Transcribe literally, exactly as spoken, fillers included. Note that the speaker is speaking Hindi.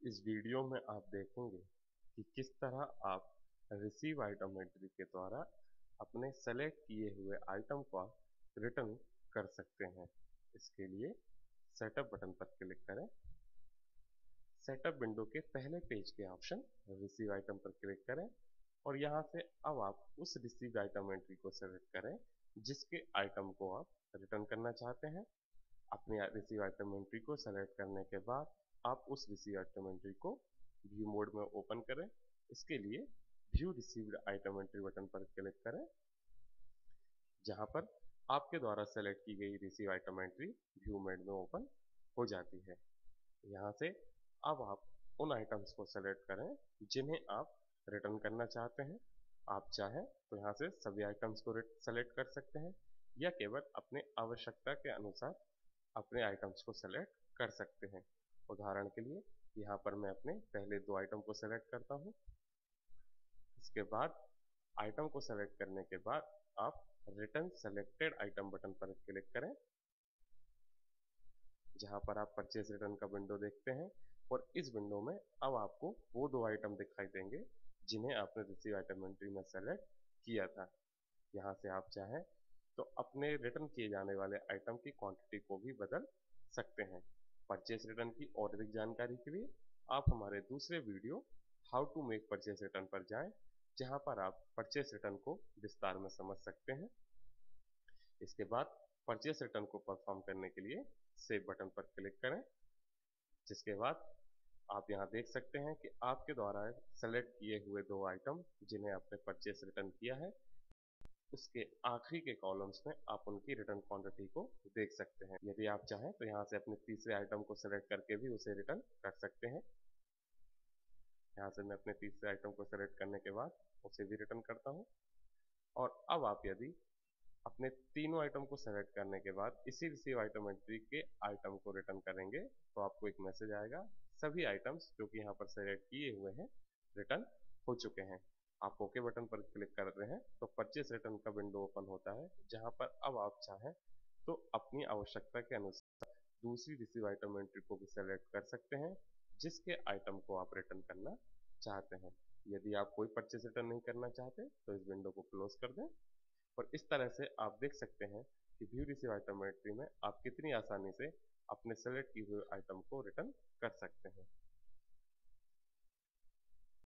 इस वीडियो में आप देखेंगे कि किस तरह आप रिसीव आइटम एंट्री के द्वारा अपने सेलेक्ट किए हुए आइटम को रिटर्न कर सकते हैं। इसके लिए सेटअप बटन पर क्लिक करें। सेटअप विंडो के पहले पेज के ऑप्शन रिसीव आइटम पर क्लिक करें और यहाँ से अब आप उस रिसीव आइटम एंट्री को सेलेक्ट करें जिसके आइटम को आप रिटर्न करना चाहते हैं। अपने रिसीव आइटम एंट्री को सेलेक्ट करने के बाद आप उस रिसीव आइटम एंट्री को व्यू मोड में ओपन करें। इसके लिए view received item entry button पर क्लिक करें, जहां पर आपके द्वारा सेलेक्ट की गई receive item entry view mode में ओपन हो जाती है। यहां से अब आप उन आइटम्स को सेलेक्ट करें जिन्हें आप रिटर्न करना चाहते हैं। आप चाहें तो यहाँ से सभी आइटम्स को सेलेक्ट कर सकते हैं या केवल अपने आवश्यकता के अनुसार अपने आइटम्स को सेलेक्ट कर सकते हैं। उदाहरण के लिए यहाँ पर मैं अपने पहले दो आइटम को सेलेक्ट करता हूँ। इसके बाद आइटम को सेलेक्ट करने के बाद आप रिटर्न सेलेक्टेड आइटम बटन पर क्लिक करें, जहाँ पर आप परचेज रिटर्न का विंडो देखते हैं और इस विंडो में अब आपको वो दो आइटम दिखाई देंगे जिन्हें आपने रिसीव आइटम एंट्री में सेलेक्ट किया था। यहाँ से आप चाहें तो अपने रिटर्न किए जाने वाले आइटम की क्वांटिटी को भी बदल सकते हैं। परचेस रिटर्न की और अधिक जानकारी के लिए आप हमारे दूसरे video how to make purchase return पर जाएं, जहां पर आप परचेस रिटर्न को विस्तार में समझ सकते हैं। इसके बाद परचेस रिटर्न को परफॉर्म करने के लिए सेव बटन पर क्लिक करें, जिसके बाद आप यहाँ देख सकते हैं कि आपके द्वारा सेलेक्ट किए हुए दो आइटम जिन्हें आपने परचेस रिटर्न किया है उसके आखिरी के कॉलम्स में आप उनकी रिटर्न क्वांटिटी को देख सकते हैं। यदि आप चाहें तो यहाँ से अपने तीसरे आइटम को सेलेक्ट करके भी उसे रिटर्न कर सकते हैं। यहाँ से मैं अपने तीसरे आइटम को सेलेक्ट करने के बाद उसे भी रिटर्न करता हूँ। और अब आप यदि अपने तीनों आइटम को सेलेक्ट करने के बाद इसी रिसीव आइटम एंट्री के आइटम को रिटर्न करेंगे तो आपको एक मैसेज आएगा, सभी आइटम्स जो कि यहाँ पर सेलेक्ट किए हुए हैं रिटर्न हो चुके हैं। आप ओके बटन पर क्लिक कर रहे हैं तो परचेस रिटर्न का विंडो ओपन होता है, जहां पर अब आप चाहें तो अपनी आवश्यकता के अनुसार दूसरी रिसीव आइटम एंट्री को भी सेलेक्ट कर सकते हैं जिसके आइटम को आप रिटर्न करना चाहते हैं। यदि आप कोई परचेस रिटर्न नहीं करना चाहते तो इस विंडो को क्लोज कर दें। और इस तरह से आप देख सकते हैं कि व्यू रिसीव आइटम एंट्री में आप कितनी आसानी से अपने सेलेक्ट किए हुए आइटम को रिटर्न कर सकते हैं।